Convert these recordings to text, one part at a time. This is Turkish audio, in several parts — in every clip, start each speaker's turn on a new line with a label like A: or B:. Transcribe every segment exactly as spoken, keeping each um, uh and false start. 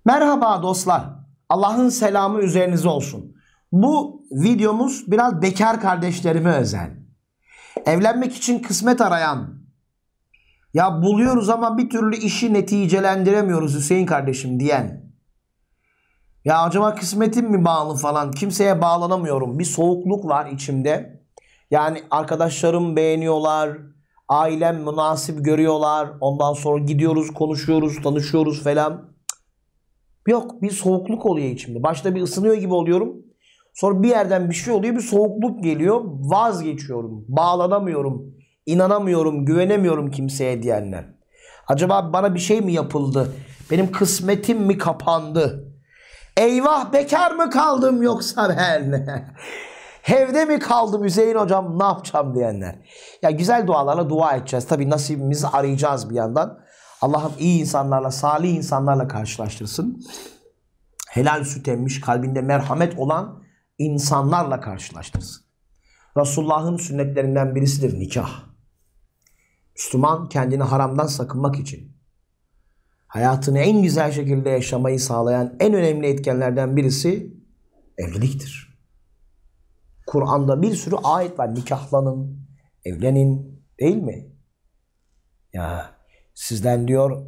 A: Merhaba dostlar. Allah'ın selamı üzerinize olsun. Bu videomuz biraz bekar kardeşlerime özel. Evlenmek için kısmet arayan, ya buluyoruz ama bir türlü işi neticelendiremiyoruz Hüseyin kardeşim diyen, ya acaba kısmetim mi bağlı falan, kimseye bağlanamıyorum, bir soğukluk var içimde. Yani arkadaşlarım beğeniyorlar, ailem münasip görüyorlar, ondan sonra gidiyoruz, konuşuyoruz, tanışıyoruz falan. Yok, bir soğukluk oluyor içimde. Başta bir ısınıyor gibi oluyorum. Sonra bir yerden bir şey oluyor, bir soğukluk geliyor. Vazgeçiyorum, bağlanamıyorum, inanamıyorum, güvenemiyorum kimseye diyenler. Acaba bana bir şey mi yapıldı? Benim kısmetim mi kapandı? Eyvah, bekar mı kaldım yoksa ben? Evde mi kaldım Hüseyin hocam, ne yapacağım diyenler. Ya güzel dualarla dua edeceğiz. Tabii nasibimizi arayacağız bir yandan. Allah'ım iyi insanlarla, salih insanlarla karşılaştırsın. Helal süt emmiş, kalbinde merhamet olan insanlarla karşılaştırsın. Resulullah'ın sünnetlerinden birisidir nikah. Müslüman kendini haramdan sakınmak için hayatını en güzel şekilde yaşamayı sağlayan en önemli etkenlerden birisi evliliktir. Kur'an'da bir sürü ayet var. Nikahlanın, evlenin, değil mi? Ya sizden diyor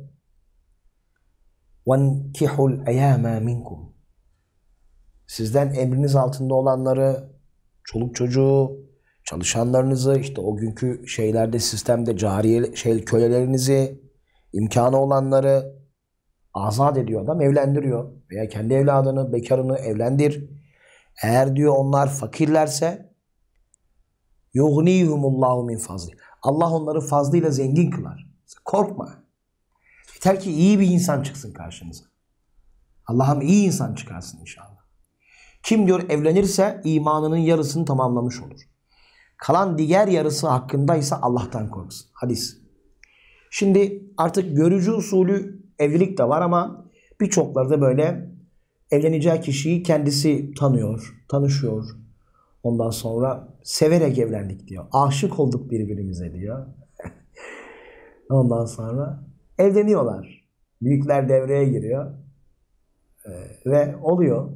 A: وَنْكِحُ الْاَيَامَا مِنْكُمْ sizden emriniz altında olanları, çoluk çocuğu, çalışanlarınızı, işte o günkü şeylerde, sistemde cariye şey, kölelerinizi, imkanı olanları azat ediyor adam, evlendiriyor. Veya kendi evladını, bekarını evlendir. Eğer diyor onlar fakirlerse يُغْنِيهُمُ اللّٰهُ مِنْ فَضْلِ Allah onları fazlıyla zengin kılar. Korkma. Yeter ki iyi bir insan çıksın karşınıza. Allah'ım iyi insan çıkarsın inşallah. Kim diyor evlenirse imanının yarısını tamamlamış olur. Kalan diğer yarısı hakkındaysa Allah'tan korksun. Hadis. Şimdi artık görücü usulü evlilik de var ama birçokları da böyle evleneceği kişiyi kendisi tanıyor, tanışıyor. Ondan sonra severek evlendik diyor. Aşık olduk birbirimize diyor. Ondan sonra evleniyorlar. Büyükler devreye giriyor. Ee, ve oluyor.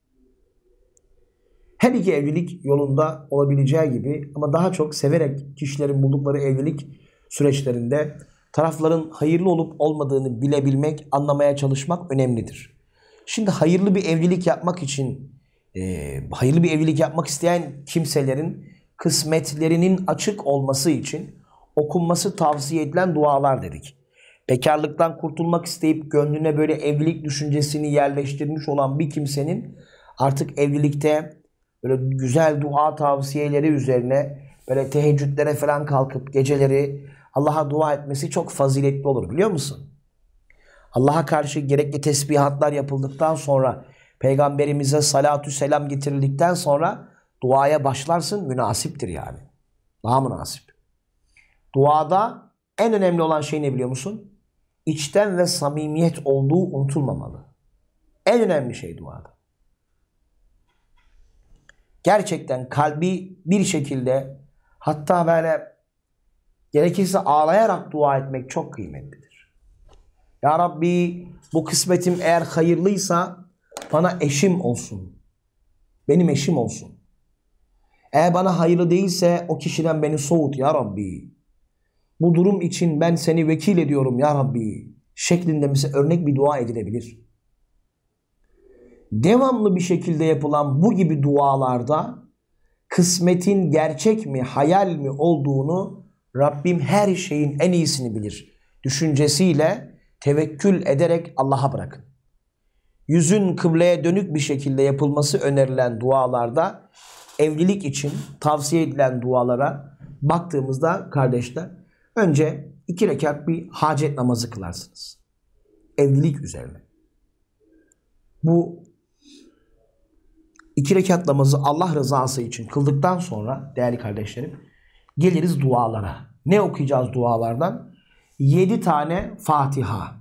A: Her iki evlilik yolunda olabileceği gibi ama daha çok severek kişilerin buldukları evlilik süreçlerinde tarafların hayırlı olup olmadığını bilebilmek, anlamaya çalışmak önemlidir. Şimdi hayırlı bir evlilik yapmak için, e, hayırlı bir evlilik yapmak isteyen kimselerin kısmetlerinin açık olması için okunması tavsiye edilen dualar dedik. Bekarlıktan kurtulmak isteyip gönlüne böyle evlilik düşüncesini yerleştirmiş olan bir kimsenin artık evlilikte böyle güzel dua tavsiyeleri üzerine böyle teheccüdlere falan kalkıp geceleri Allah'a dua etmesi çok faziletli olur, biliyor musun? Allah'a karşı gerekli tesbihatlar yapıldıktan sonra, Peygamberimize salatü selam getirildikten sonra duaya başlarsın, münasiptir yani. Daha münasip. Duada en önemli olan şey ne biliyor musun? İçten ve samimiyet olduğu unutulmamalı. En önemli şey duada. Gerçekten kalbi bir şekilde, hatta böyle gerekirse ağlayarak dua etmek çok kıymetlidir. Ya Rabbi, bu kısmetim eğer hayırlıysa bana eşim olsun. Benim eşim olsun. Eğer bana hayırlı değilse o kişiden beni soğut ya Rabbi. Bu durum için ben seni vekil ediyorum ya Rabbi şeklinde mesela örnek bir dua edilebilir. Devamlı bir şekilde yapılan bu gibi dualarda kısmetin gerçek mi, hayal mi olduğunu Rabbim her şeyin en iyisini bilir düşüncesiyle tevekkül ederek Allah'a bırakın. Yüzün kıbleye dönük bir şekilde yapılması önerilen dualarda evlilik için tavsiye edilen dualara baktığımızda kardeşler, önce iki rekat bir hacet namazı kılarsınız. Evlilik üzerine. Bu iki rekat namazı Allah rızası için kıldıktan sonra değerli kardeşlerim geliriz dualara. Ne okuyacağız dualardan? Yedi tane Fatiha.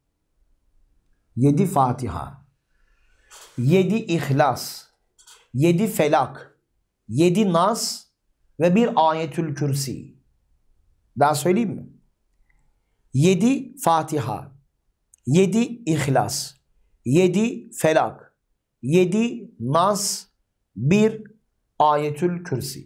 A: Yedi Fatiha. Yedi İhlas. Yedi Felak. Yedi Nas ve bir Ayetül Kürsi. Daha söyleyeyim mi? Yedi Fatiha. Yedi İhlas. yedi Felak, yedi Nas, bir Ayetül Kürsi.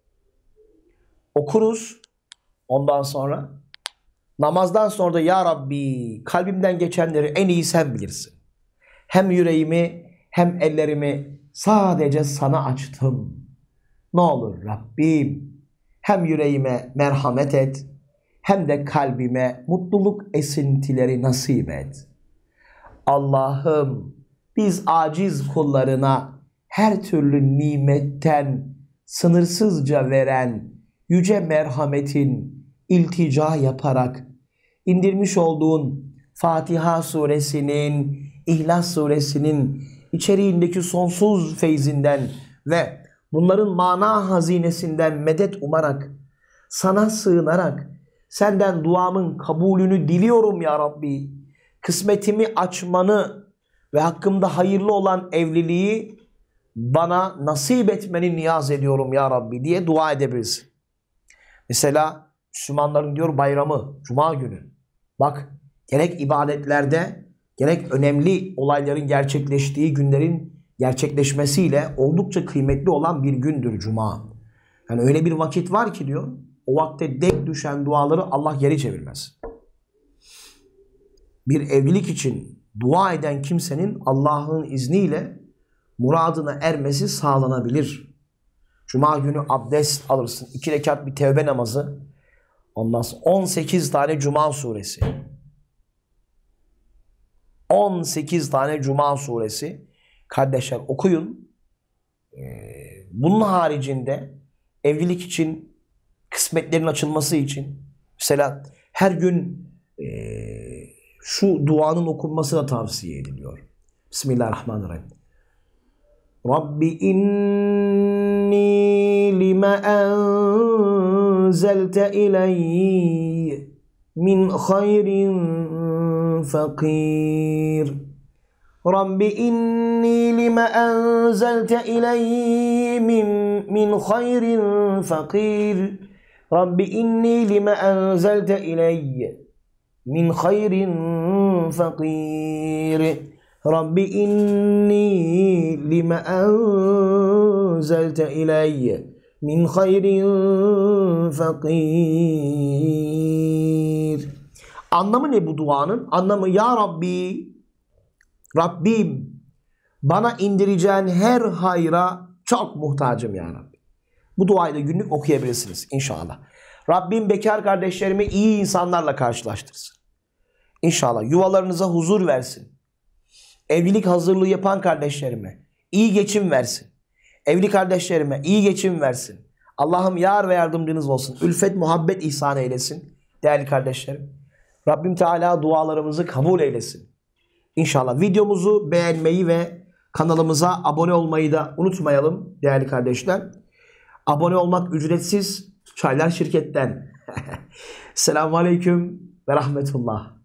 A: Okuruz. Ondan sonra namazdan sonra da ya Rabbi kalbimden geçenleri en iyi sen bilirsin. Hem yüreğimi hem ellerimi sadece sana açtım. Ne olur Rabbim hem yüreğime merhamet et hem de kalbime mutluluk esintileri nasip et. Allah'ım biz aciz kullarına her türlü nimetten sınırsızca veren yüce merhametin iltica yaparak indirmiş olduğun Fatiha suresinin, İhlas suresinin içeriğindeki sonsuz feyzinden ve bunların mana hazinesinden medet umarak, sana sığınarak senden duamın kabulünü diliyorum ya Rabbi. Kısmetimi açmanı ve hakkımda hayırlı olan evliliği bana nasip etmeni niyaz ediyorum ya Rabbi diye dua edebilirsin. Mesela Müslümanların diyor bayramı, Cuma günü. Bak gerek ibadetlerde gerek önemli olayların gerçekleştiği günlerin gerçekleşmesiyle oldukça kıymetli olan bir gündür Cuma. Yani öyle bir vakit var ki diyor, o vakte denk düşen duaları Allah geri çevirmez. Bir evlilik için dua eden kimsenin Allah'ın izniyle muradına ermesi sağlanabilir. Cuma günü abdest alırsın. iki rekat bir tevbe namazı. Ondan sonra on sekiz tane Cuma suresi. on sekiz tane Cuma suresi. Kardeşler okuyun. Ee, bunun haricinde evlilik için, kısmetlerin açılması için mesela her gün e, şu duanın okunması da tavsiye ediliyor. Bismillahirrahmanirrahim. Rabbi inni lima enzelte ileyye min hayrin fakir. Rabbi inni lima enzelte ileyye min, min hayrin fakir. Rabbi inni lima enzelte ileyye min hayrin fakir. Rabbi inni lima enzelte ileyye min hayrin fakir. Anlamı ne bu duanın? Anlamı ya Rabbi, Rabbim bana indireceğin her hayra çok muhtacım ya Rabbi. Bu duayı da günlük okuyabilirsiniz inşallah. Rabbim bekar kardeşlerimi iyi insanlarla karşılaştırsın. İnşallah yuvalarınıza huzur versin. Evlilik hazırlığı yapan kardeşlerime iyi geçim versin. Evli kardeşlerime iyi geçim versin. Allah'ım yar ve yardımcınız olsun. Ülfet, muhabbet ihsan eylesin. Değerli kardeşlerim. Rabbim Teala dualarımızı kabul eylesin. İnşallah videomuzu beğenmeyi ve kanalımıza abone olmayı da unutmayalım değerli kardeşler. Abone olmak ücretsiz. Çaylar şirketten. Selamun Aleyküm ve Rahmetullah.